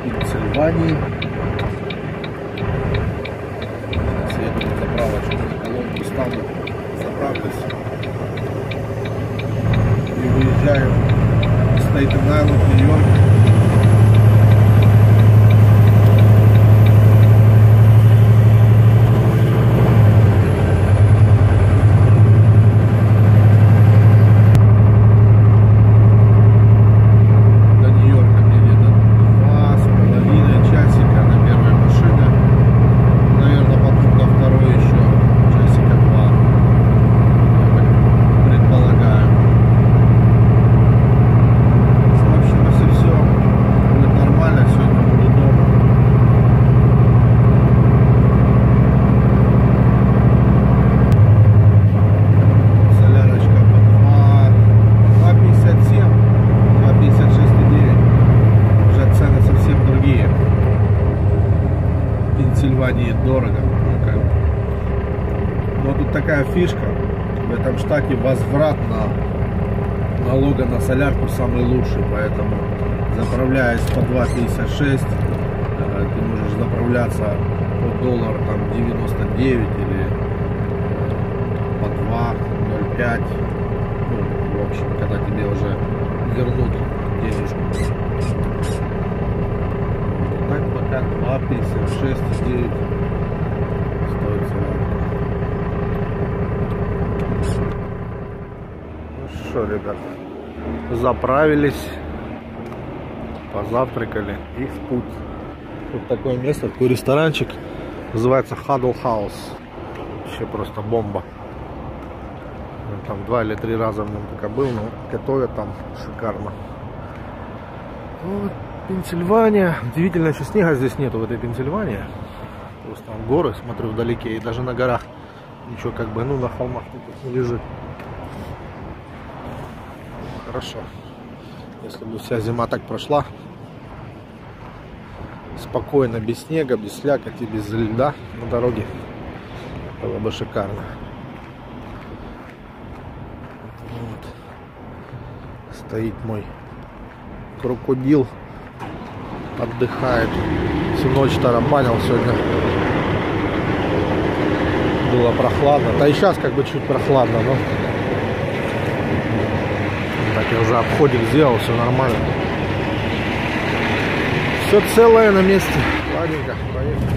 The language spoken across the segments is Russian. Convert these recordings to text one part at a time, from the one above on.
Пенсильвании. Сейчас еду на заправочку, на колонку стану, заправлюсь и выезжаю в Стейтен-Айленд, Нью-Йорк. Дорого. Но тут такая фишка, в этом штате возврат налога на солярку самый лучший, поэтому заправляясь по 2,56 ты можешь заправляться по доллар там 99 или по 2,05, ну, в общем, когда тебе уже вернут денежку. Так пока 2,56,9 стоит солярка. Ну что, ребят, заправились, позавтракали и в путь. Тут такое место, такой ресторанчик, называется Huddle House. Вообще просто бомба. Я там 2 или 3 раза в нем пока был, но готовят там шикарно. Вот. Пенсильвания. Удивительно, что снега здесь нету в этой Пенсильвании. Просто там горы, смотрю, вдалеке, и даже на горах ничего как бы, ну, на холмах не лежит. Хорошо. Если бы вся зима так прошла, спокойно, без снега, без слякоти, без льда на дороге, было бы шикарно. Вот. Стоит мой крокодил. Отдыхает. Всю ночь тарабанил сегодня. Было прохладно. Да и сейчас как бы чуть прохладно, но так я уже обходик сделал, все нормально. Все целое на месте. Ладненько, поехали.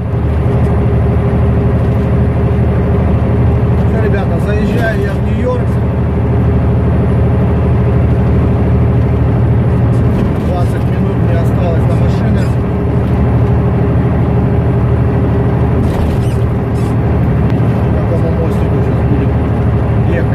Все, ребята, заезжаю я в Нью-Йорк. 20 минут мне осталось до машины. По какому мостику сейчас будем ехать.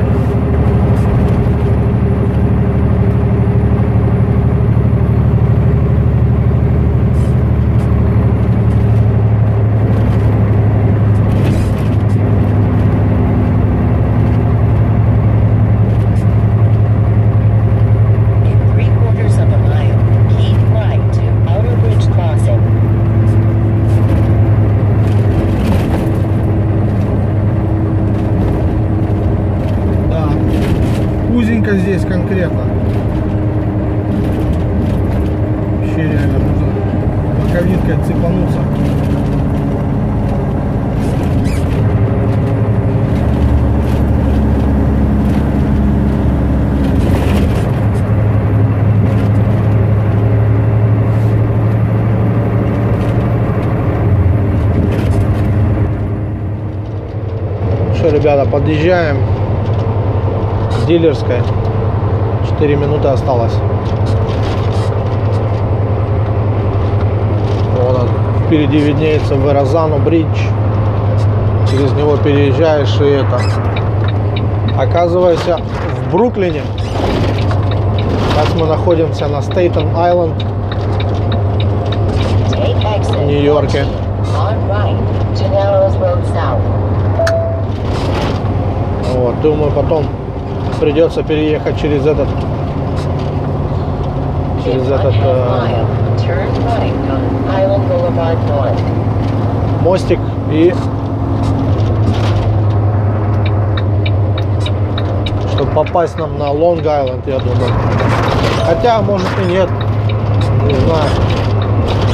Здесь конкретно вообще реально нужно боковинкой цепануться. Что, ребята, подъезжаем к дилерской. 4 минуты осталось. Вон он, впереди виднеется Верразано бридж. Через него переезжаешь, и это. Оказывается, в Бруклине. Сейчас мы находимся на Стейтен-Айленд, в Нью-Йорке. Вот, думаю, потом придется переехать через этот мостик и чтобы попасть нам на Лонг-Айленд, я думаю. Хотя, может и нет, не знаю.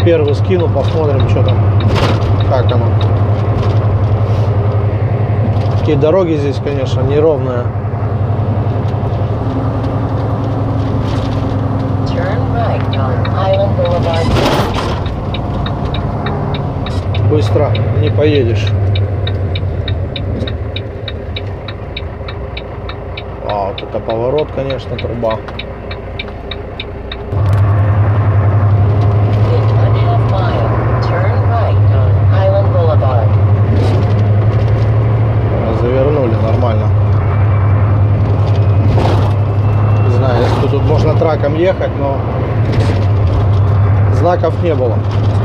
первый скину, посмотрим, что там, как оно. Такие дороги здесь, конечно, неровные. Быстро не поедешь. А, вот это поворот, конечно, труба. Завернули нормально. Не знаю, если тут можно траком ехать, но знаков не было.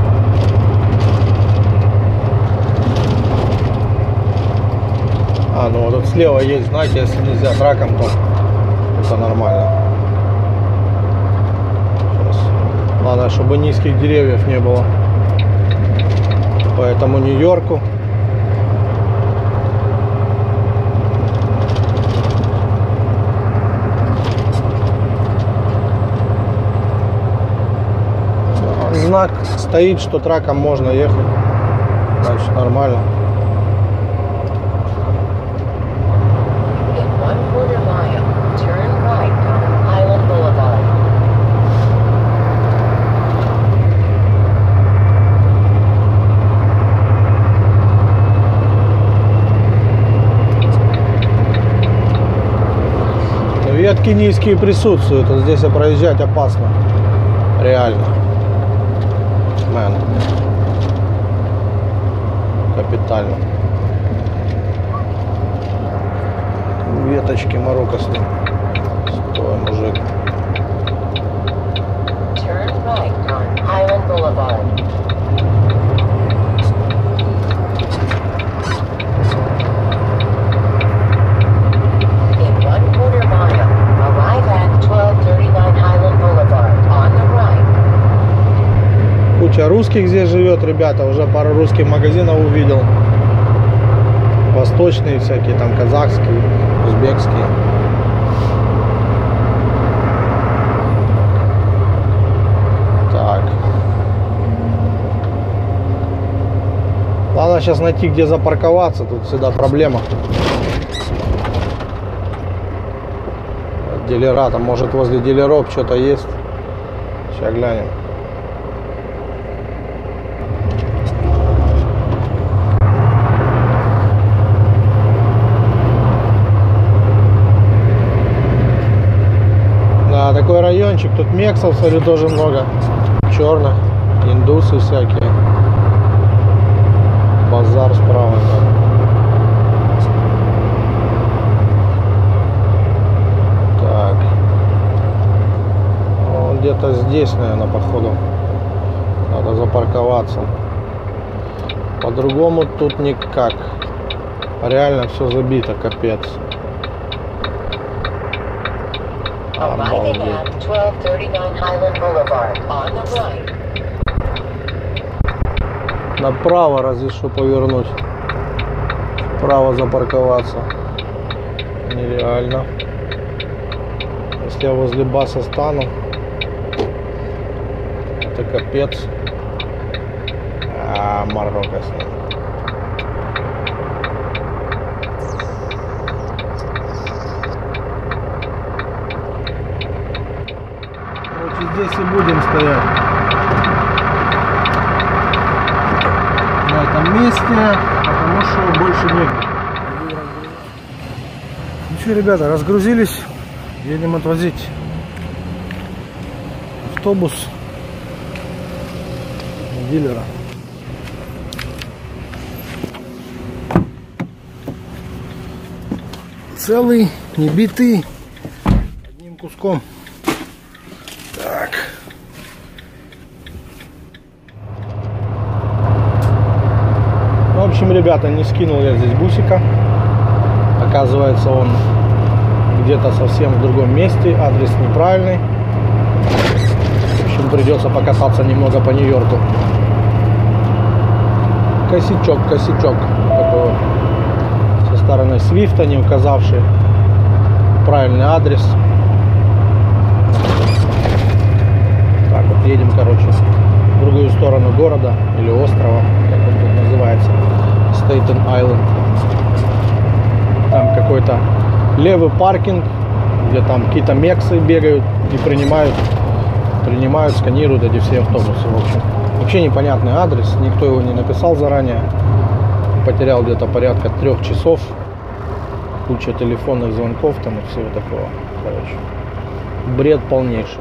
А, ну вот тут слева есть знаки, если нельзя траком, то это нормально. Сейчас. Главное, чтобы низких деревьев не было. По этому Нью-Йорку. Знак стоит, что траком можно ехать. Значит, нормально. Ветки низкие присутствуют, вот здесь проезжать опасно. Реально. Мэн. Капитально. Веточки Марокко с ним. Стой, мужик. Turn right on Highland Boulevard. Куча русских здесь живет, ребята. Уже пару русских магазинов увидел. Восточные всякие, там казахские, узбекские. Так. Ладно, сейчас найти, где запарковаться. Тут всегда проблема. Дилера, там может возле дилеров что-то есть. Сейчас глянем. Да, такой райончик. Тут мексов, смотрю, тоже много. Черных, индусы всякие. Базар справа. Так. Ну, где-то здесь, наверное, походу. Надо запарковаться. По-другому тут никак. Реально все забито, капец. Обалдеть. Направо разве что повернуть. Вправо запарковаться. Нереально. Если я возле баса стану, это капец. А, Марокко с ним. Здесь и будем стоять на этом месте, потому что больше негде. Ну что, ребята, разгрузились, едем отвозить автобус дилера. Целый, не битый, одним куском. Так. В общем, ребята, не скинул я здесь бусика. Оказывается, он где-то совсем в другом месте. Адрес неправильный. В общем, придется покататься немного по Нью-Йорку. Косячок такой вот. Со стороны Свифта, не указавший правильный адрес. Так вот едем, короче, другую сторону города или острова, как он тут называется, Стейтен Айленд. Там какой-то левый паркинг, где там какие-то мексы бегают и принимают, сканируют эти все автобусы. В общем, вообще непонятный адрес, никто его не написал заранее. Потерял где-то порядка 3 часов, куча телефонных звонков там и всего такого. Короче, бред полнейший.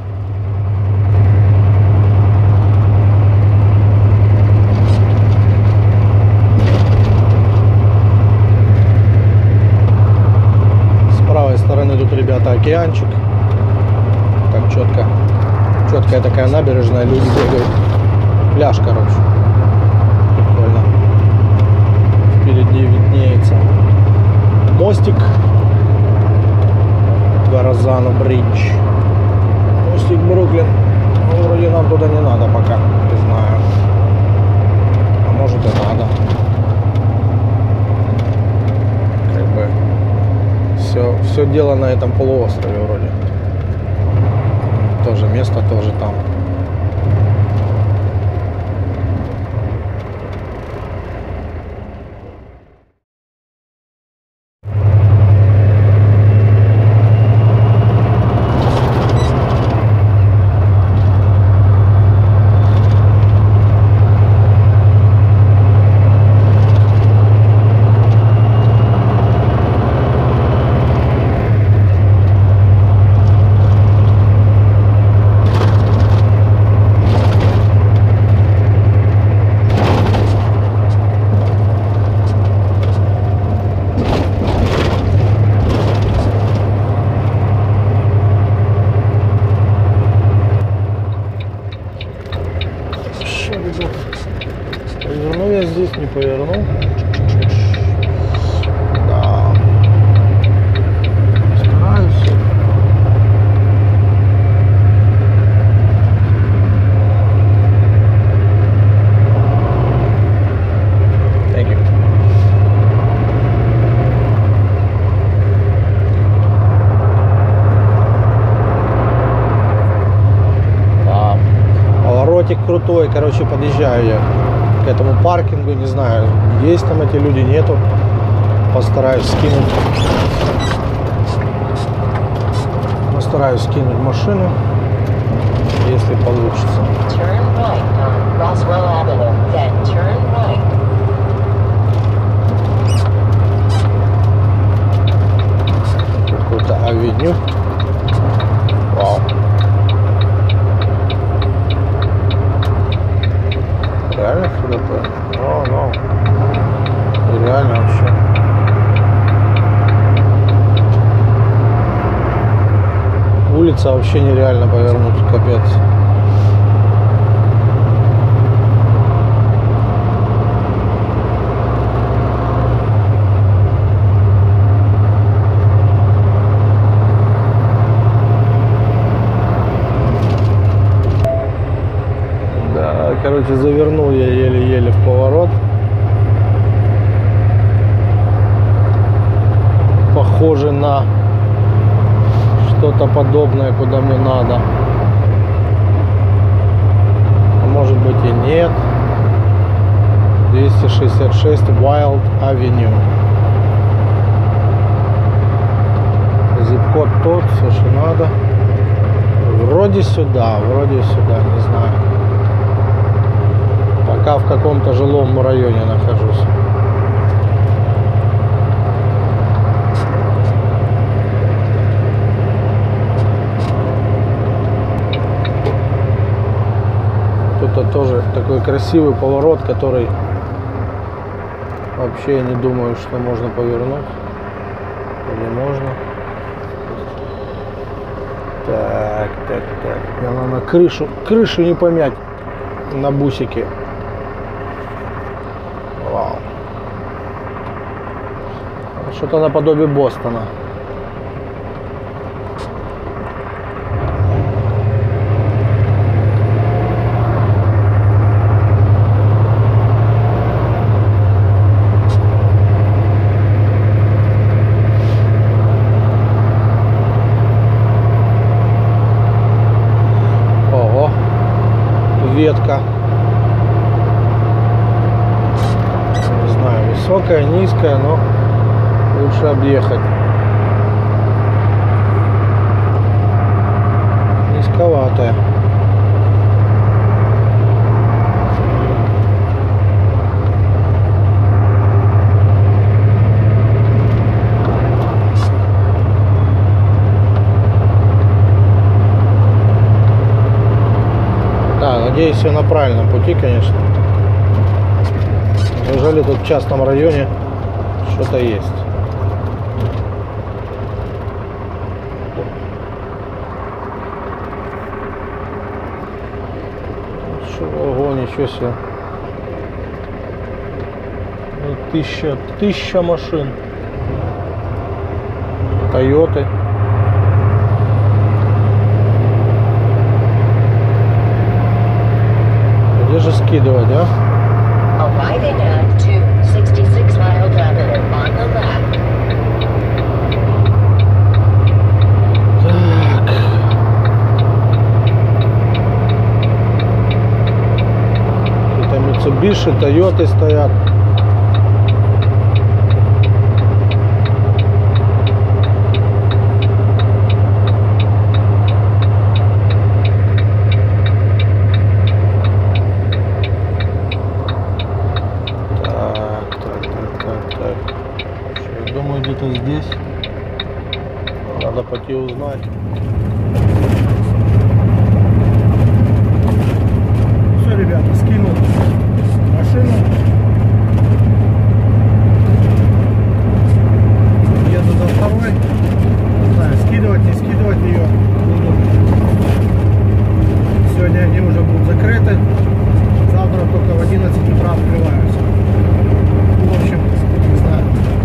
С правой стороны тут, ребята, океанчик. Так четкая такая набережная, люди бегают. Пляж, короче. Прикольно. Впереди виднеется мостик. Верразано Бридж. Мостик Бруклин. Ну, вроде нам туда не надо пока. Не знаю. А может и надо. Как бы все дело на этом полуострове вроде. Тоже место тоже там. Повернул я здесь, не повернул. Да. Стараюсь. Thank you. Да. Поворотик крутой, короче, подъезжаю я к этому паркингу, не знаю, есть там эти люди, нету. Постараюсь скинуть машину, если получится. Какой-то авеню. Вау. Реально ХДП? О, ну. Реально вообще. Улица вообще нереально повернуть, капец. Короче, завернул я еле-еле в поворот. Похоже на что-то подобное, куда мне надо. А может быть и нет. 266 Wild Avenue. Зип-код тот, все, что надо. Вроде сюда, не знаю. Пока в каком-то жилом районе нахожусь. Тут тоже такой красивый поворот, который вообще я не думаю, что можно повернуть. Или можно. Так. Надо на крышу не помять на бусике. Вау. Что-то наподобие Бостона. Ветка. низкая, но лучше объехать. Низковатая. Да, надеюсь, я на правильном пути, конечно. Неужели тут в частном районе что-то есть? Ого, ничего себе. 1000 машин. Тойоты. Где же скидывать, а? Arriving at 266 Mile Avenue on the left. Какие-то Mitsubishi, Toyota стоят. Где-то здесь. Надо пойти узнать. Все, ребята, скинул машину. Еду за второй. Не знаю, скидывать, не скидывать ее. Сегодня они уже будут закрыты. Завтра только в 11 утра открываются. В общем, не знаю.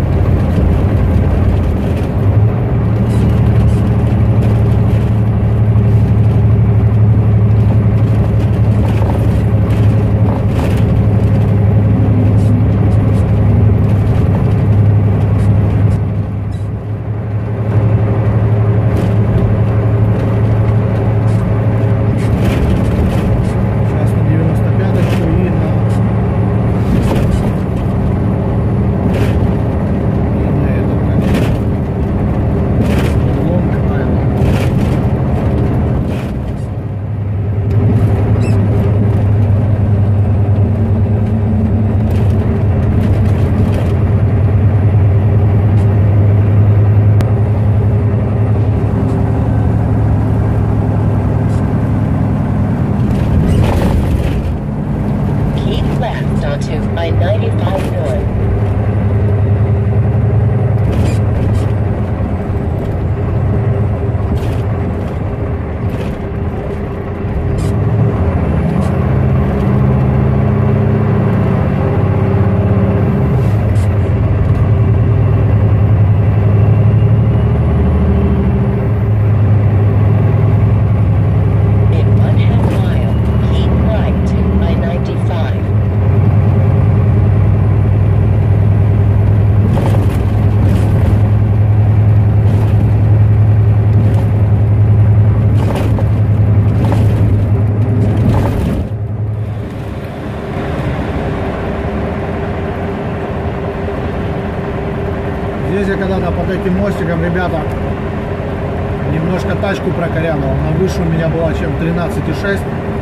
Здесь я когда-то под этим мостиком, ребята, немножко тачку прокорябал. Она выше у меня была, чем 13,6.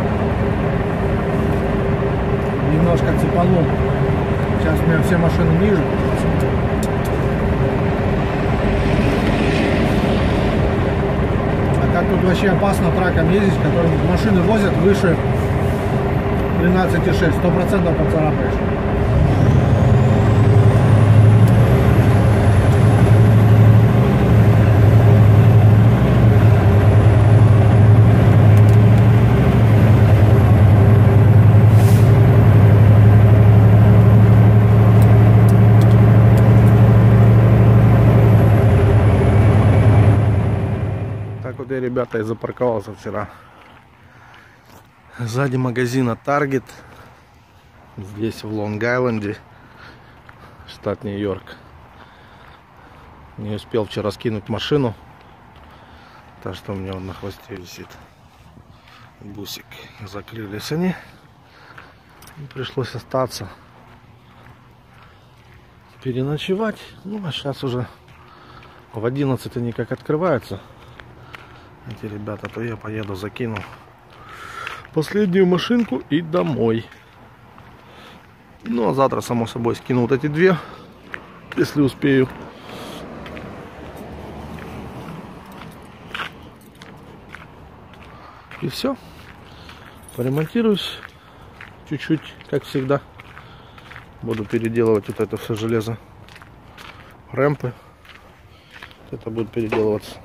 Немножко цепанул. Сейчас у меня все машины ниже. А как тут вообще опасно траком ездить, которым машины возят выше 13,6. 100% поцарапаешь. Ребята, я запарковался вчера сзади магазина Target, здесь в Лонг-Айленде, штат Нью-Йорк. Не успел вчера скинуть машину, так что у меня он на хвосте висит бусик. Закрылись они, пришлось остаться. переночевать. Ну, а сейчас уже в 11 они как открываются, эти ребята, то я поеду, закину последнюю машинку и домой. Ну, а завтра, само собой, скину вот эти две, если успею. И все. Поремонтируюсь чуть-чуть, как всегда. Буду переделывать вот это все железо. Рэмпы. Это будет переделываться.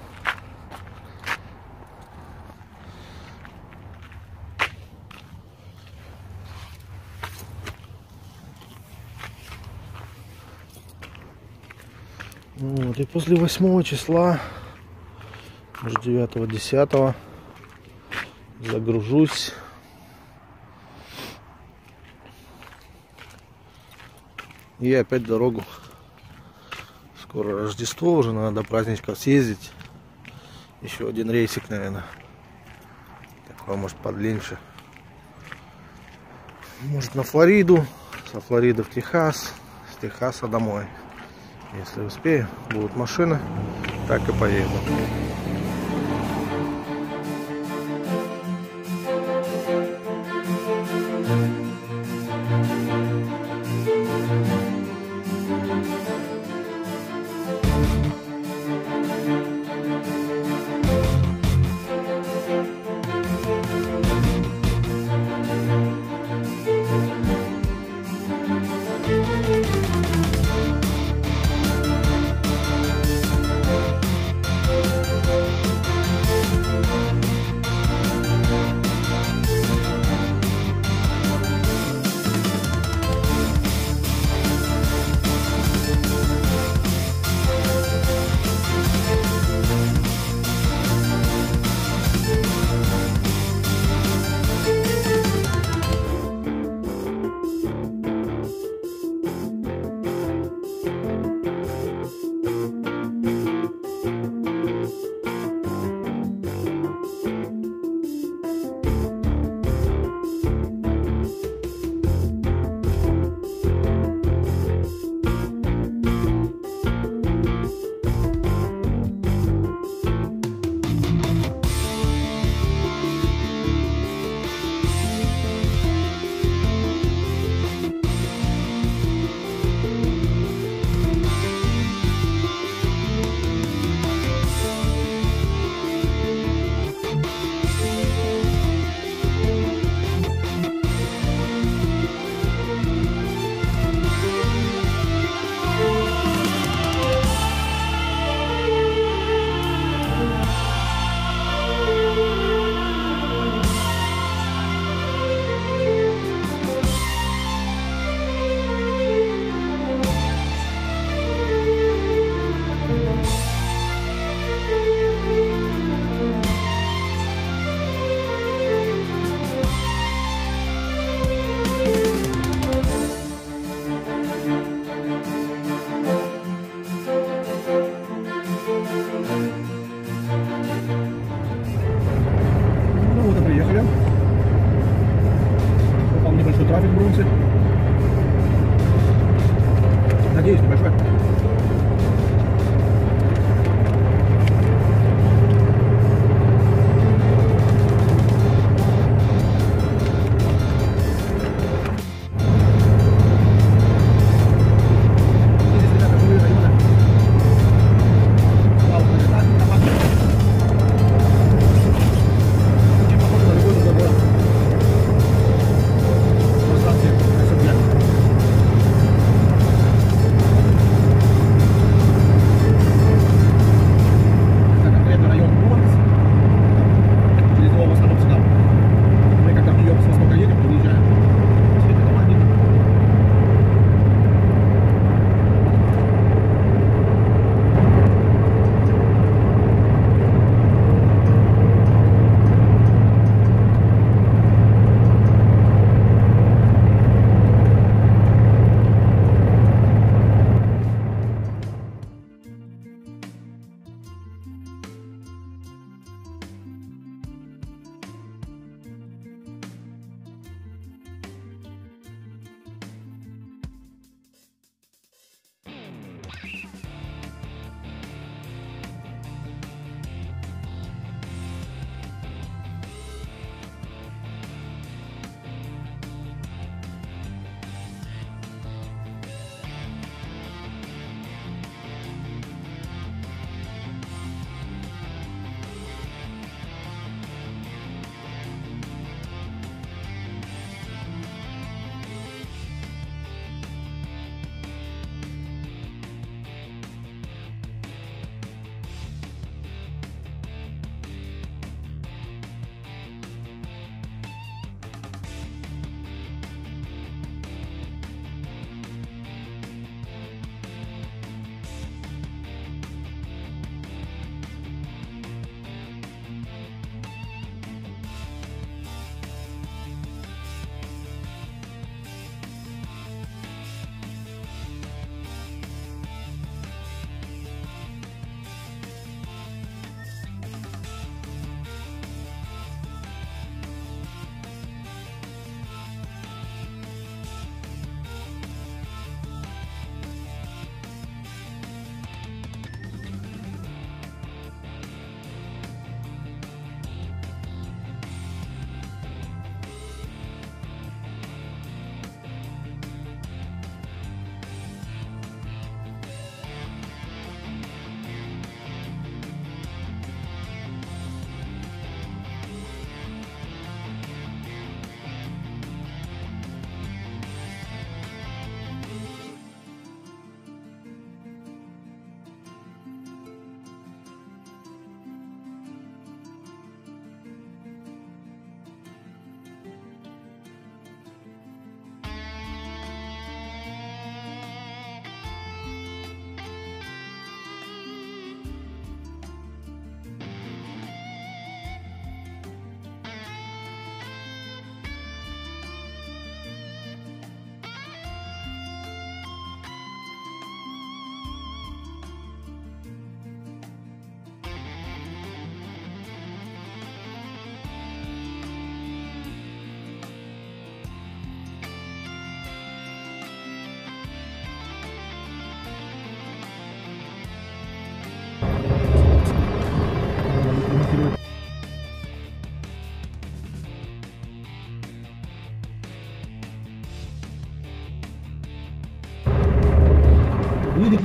Вот, и после 8 числа, может 9-10 загружусь. И опять дорогу. Скоро Рождество, уже надо до праздничков съездить. Еще один рейсик, наверное. Такой, может, подлиннее. Может, на Флориду. Со Флориды в Техас. С Техаса домой. Если успею, будут машины, так и поеду.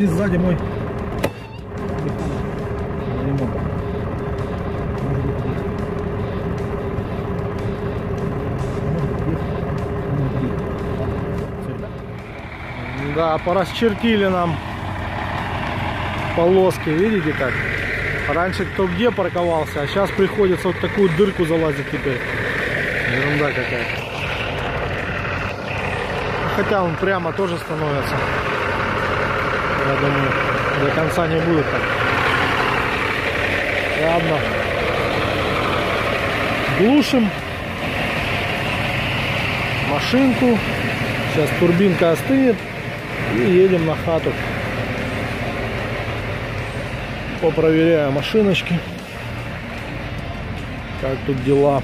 здесь сзади мой ремонт. Да, порасчертили нам полоски, видите как? Раньше кто где парковался, а сейчас приходится вот такую дырку залазить теперь. Ерунда какая-то. Хотя он прямо тоже становится. Я думаю, до конца не будет так. Ладно. Глушим машинку. Сейчас турбинка остынет. И едем на хату. Попроверяю машиночки. Как тут дела.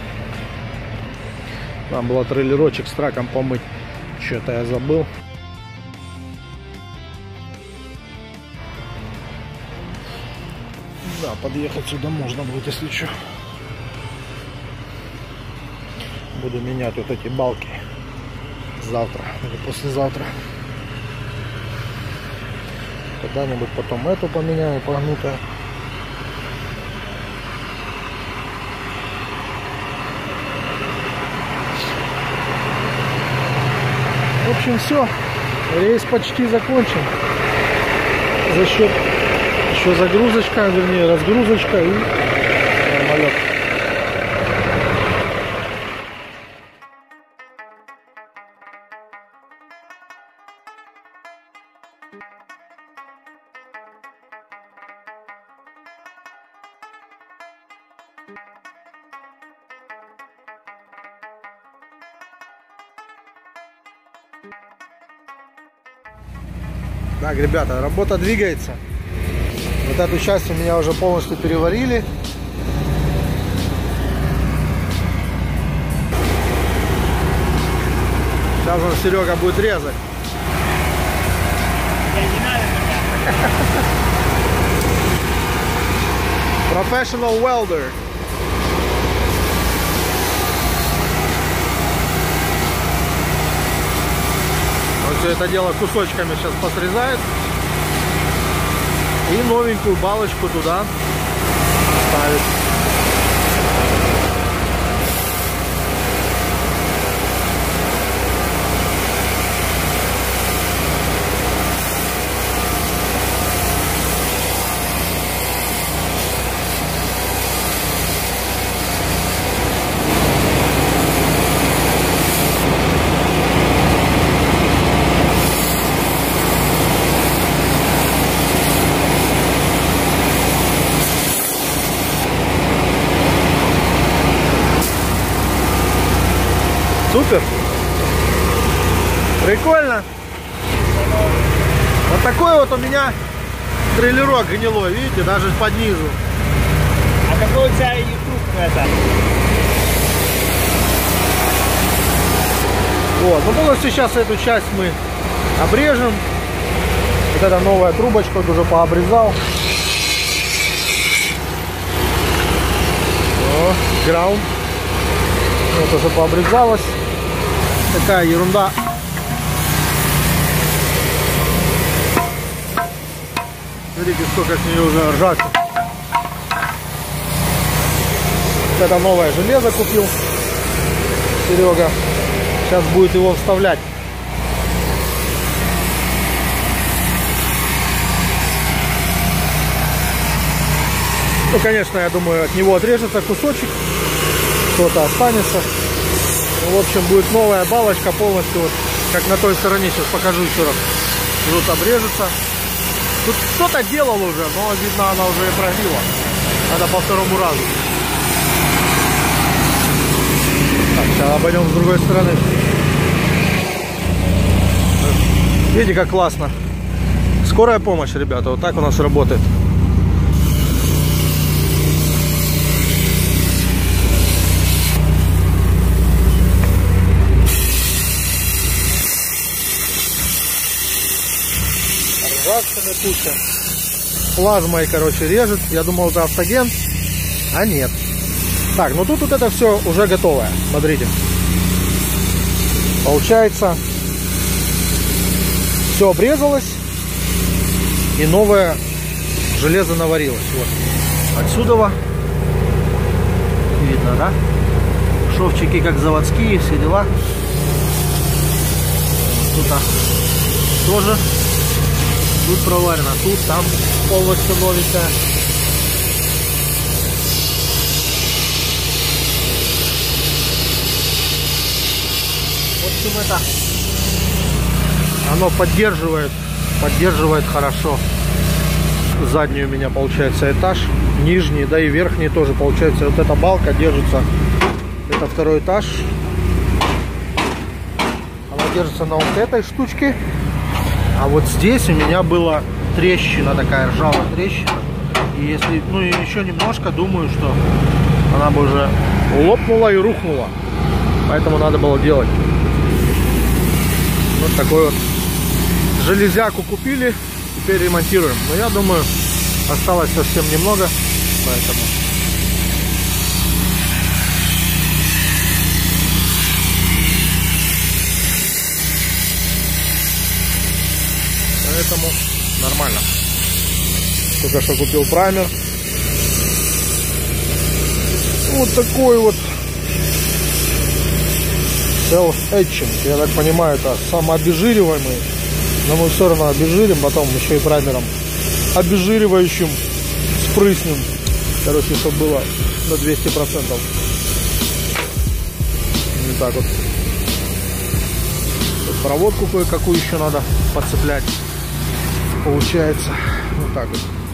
Там был трейлерочек с траком помыть. Что-то я забыл. Да, подъехать сюда можно будет, если что. Буду менять вот эти балки завтра или послезавтра. Когда-нибудь потом эту поменяю, погнутая. В общем, все. Рейс почти закончен. За счет еще загрузочка, вернее разгрузочка и самолет. Так, ребята, работа двигается. Вот эту часть у меня уже полностью переварили. Сейчас он, Серега, будет резать. Professional welder. Он все это дело кусочками сейчас посрезает. И новенькую балочку туда ставит. Супер! Прикольно! Вот такой вот у меня трейлерок гнилой, видите, даже под низу. А какой у тебя YouTube это? Вот, ну полностью сейчас эту часть мы обрежем. Вот эта новая трубочка вот уже пообрезал. Граунд. Вот уже пообрезалась. Такая ерунда. Смотрите, сколько с нее уже ржавчины. Это новое железо купил Серега. Сейчас будет его вставлять. Ну, конечно, я думаю, от него отрежется кусочек. Что-то останется. Ну, в общем, будет новая балочка полностью, вот, как на той стороне. Сейчас покажу еще раз. Тут обрежется. Тут кто-то делал уже, но, видно, она уже и прогнила. Надо по второму разу. Так, сейчас обойдем с другой стороны. Видите, как классно. Скорая помощь, ребята. Вот так у нас работает. Ржавчина куча. Плазмой, короче, режет. Я думал, это автоген, а нет. Так, ну тут вот это все уже готовое. Смотрите. Получается, все обрезалось. и новое железо наварилось. Вот. Отсюда видно, да? Шовчики как заводские, все дела. Тут тоже. Тут проварено, тут, там полностью новенькая. В общем, это оно поддерживает хорошо. Задний у меня получается этаж, нижний, да и верхний тоже получается. Вот эта балка держится, это второй этаж. Она держится на вот этой штучке. А вот здесь у меня была трещина, такая ржавая трещина. И если, ну и еще немножко, думаю, что она бы уже лопнула и рухнула. Поэтому надо было делать. Вот такой вот железяку купили, теперь ремонтируем. Но я думаю, осталось совсем немного, поэтому нормально. Только что купил праймер. Вот такой вот self-etching. Я так понимаю, это самообезжириваемый. Но мы все равно обезжирим, потом еще и праймером обезжиривающим спрыснем. Короче, чтобы было на 200%. Вот так вот. Тут проводку кое-какую еще надо подцеплять. Получается вот так вот.